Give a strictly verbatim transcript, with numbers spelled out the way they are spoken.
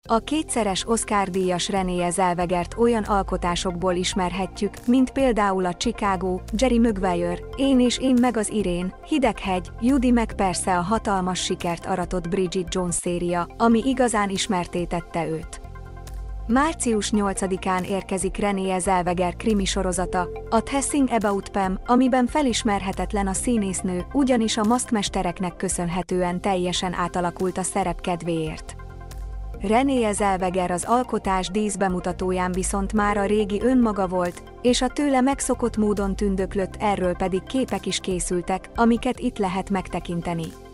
A kétszeres Oscar-díjas Renée Zellwegert olyan alkotásokból ismerhetjük, mint például a Chicago, Jerry Maguire, Én és én meg az Irén, Hideghegy, Judy meg persze a hatalmas sikert aratott Bridget Jones széria, ami igazán ismertté tette őt. március nyolcadikán érkezik Renée Zellweger krimi sorozata, a Thing About Pam, amiben felismerhetetlen a színésznő, ugyanis a maszkmestereknek köszönhetően teljesen átalakult a szerep kedvéért. Renée Zellweger az alkotás díszbemutatóján viszont már a régi önmaga volt, és a tőle megszokott módon tündöklött, erről pedig képek is készültek, amiket itt lehet megtekinteni.